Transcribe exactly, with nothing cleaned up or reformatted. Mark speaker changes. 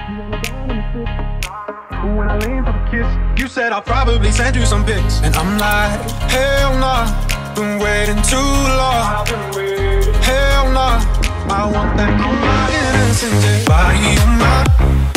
Speaker 1: When I lean for the kiss, you said I'll probably send you some pics, and I'm like, hell nah, been waiting too long. Hell nah, I want that on my innocent day. Body on my